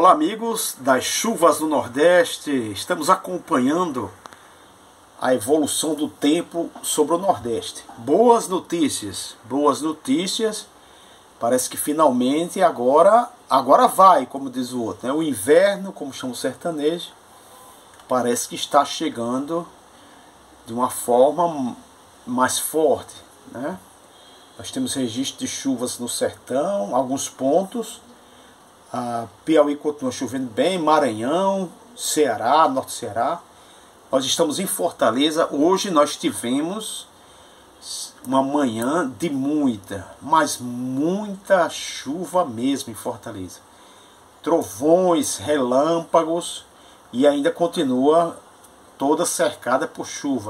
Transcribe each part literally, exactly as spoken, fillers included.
Olá amigos das chuvas do Nordeste, estamos acompanhando a evolução do tempo sobre o Nordeste. Boas notícias, boas notícias, parece que finalmente agora, agora vai, como diz o outro, né? O inverno, como chama o sertanejo, parece que está chegando de uma forma mais forte, né? Nós temos registro de chuvas no sertão, alguns pontos. A Piauí continua chovendo bem, Maranhão, Ceará, Norte Ceará. Nós estamos em Fortaleza. Hoje nós tivemos uma manhã de muita, mas muita chuva mesmo em Fortaleza. Trovões, relâmpagos e ainda continua toda cercada por chuva.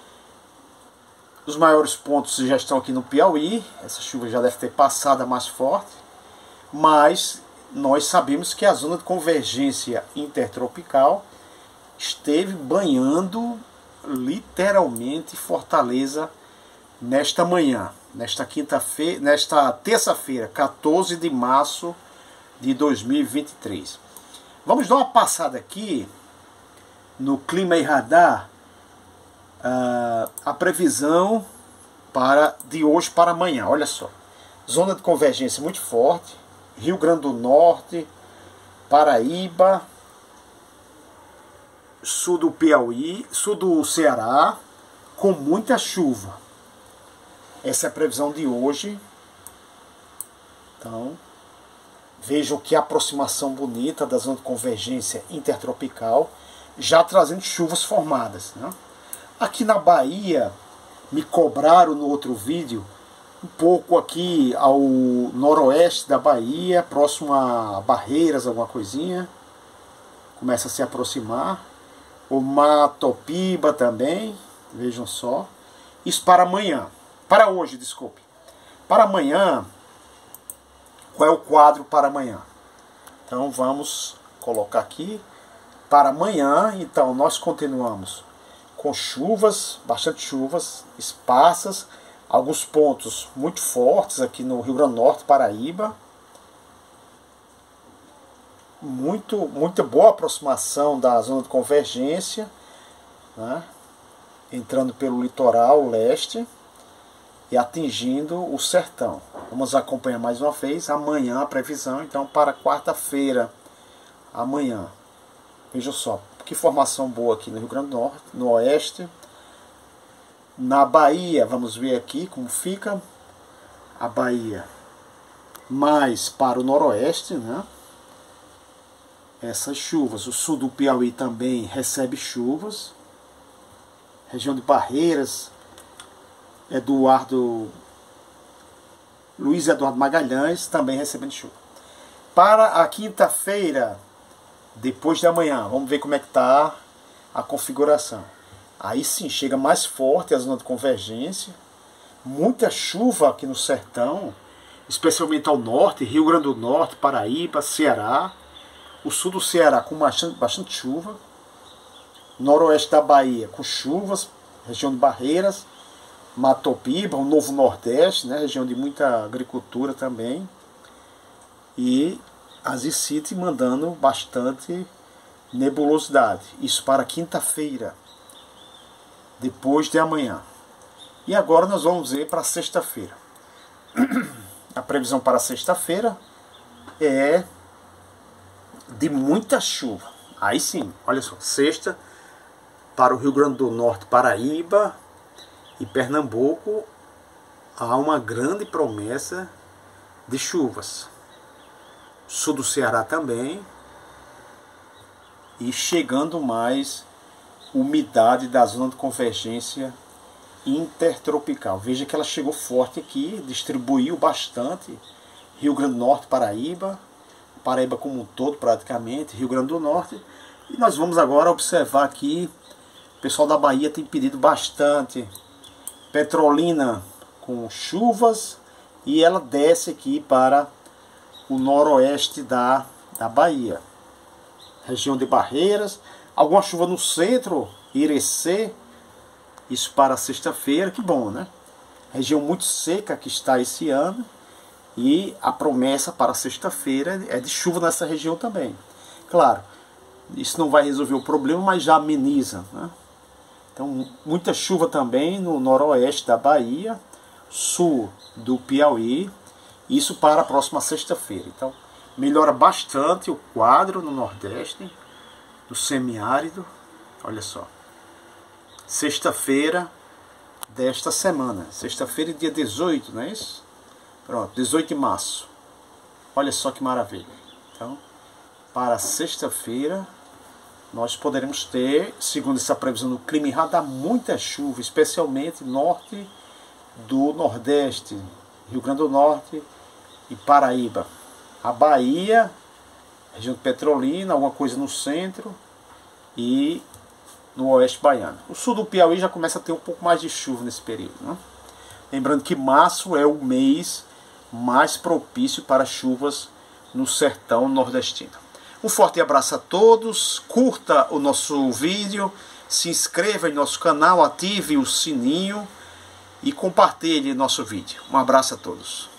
Os maiores pontos já estão aqui no Piauí. Essa chuva já deve ter passado a mais forte, mas nós sabemos que a zona de convergência intertropical esteve banhando literalmente Fortaleza nesta manhã, nesta quinta-feira, nesta terça-feira, quatorze de março de dois mil e vinte e três. Vamos dar uma passada aqui no Clima e Radar, uh, a previsão para, de hoje para amanhã. Olha só, zona de convergência muito forte, Rio Grande do Norte, Paraíba, sul do Piauí, sul do Ceará, com muita chuva. Essa é a previsão de hoje. Então, vejam que aproximação bonita da zona de convergência intertropical, já trazendo chuvas formadas, né? Aqui na Bahia, me cobraram no outro vídeo, um pouco aqui ao noroeste da Bahia, próximo a Barreiras, alguma coisinha, começa a se aproximar. O Matopiba também, vejam só. Isso para amanhã, para hoje, desculpe. Para amanhã, qual é o quadro para amanhã? Então vamos colocar aqui para amanhã. Então nós continuamos com chuvas, bastante chuvas, esparsas, alguns pontos muito fortes aqui no Rio Grande do Norte, Paraíba. Muito, muita boa aproximação da zona de convergência, né? Entrando pelo litoral leste e atingindo o sertão. Vamos acompanhar mais uma vez amanhã a previsão, então, para quarta-feira, amanhã. Vejam só, que formação boa aqui no Rio Grande do Norte, no oeste. Na Bahia, vamos ver aqui como fica a Bahia mais para o noroeste, né? Essas chuvas. O sul do Piauí também recebe chuvas. Região de Barreiras, Eduardo, Luiz Eduardo Magalhães também recebendo chuva. Para a quinta-feira, depois de amanhã, vamos ver como é que está a configuração. Aí sim, chega mais forte a zona de convergência. Muita chuva aqui no sertão, especialmente ao norte, Rio Grande do Norte, Paraíba, Ceará. O sul do Ceará com bastante, bastante chuva. Noroeste da Bahia com chuvas, região de Barreiras, Matopiba, o Novo Nordeste, né, região de muita agricultura também. E Azi City mandando bastante nebulosidade. Isso para quinta-feira, depois de amanhã. E agora nós vamos ver para sexta-feira. A previsão para sexta-feira é de muita chuva. Aí sim, olha só, sexta para o Rio Grande do Norte, Paraíba e Pernambuco há uma grande promessa de chuvas. Sul do Ceará também. E chegando mais umidade da zona de convergência intertropical. Veja que ela chegou forte aqui, distribuiu bastante. Rio Grande do Norte, Paraíba, Paraíba como um todo praticamente, Rio Grande do Norte. E nós vamos agora observar aqui, o pessoal da Bahia tem pedido bastante. Petrolina com chuvas e ela desce aqui para o noroeste da, da Bahia. Região de Barreiras, alguma chuva no centro, Irecê, isso para sexta-feira, que bom, né? Região muito seca que está esse ano. E a promessa para sexta-feira é de chuva nessa região também. Claro, isso não vai resolver o problema, mas já ameniza, né? Então, muita chuva também no noroeste da Bahia, sul do Piauí, isso para a próxima sexta-feira. Então, melhora bastante o quadro no nordeste, do semiárido. Olha só, sexta-feira desta semana, sexta-feira, dia dezoito, não é isso? Pronto, dezoito de março. Olha só que maravilha. Então, para sexta-feira, nós poderemos ter, segundo essa previsão do clima radar, muita chuva, especialmente norte do Nordeste, Rio Grande do Norte e Paraíba. A Bahia, região de Petrolina, alguma coisa no centro e no oeste baiano. O sul do Piauí já começa a ter um pouco mais de chuva nesse período, né? Lembrando que março é o mês mais propício para chuvas no sertão nordestino. Um forte abraço a todos, curta o nosso vídeo, se inscreva em nosso canal, ative o sininho e compartilhe nosso vídeo. Um abraço a todos.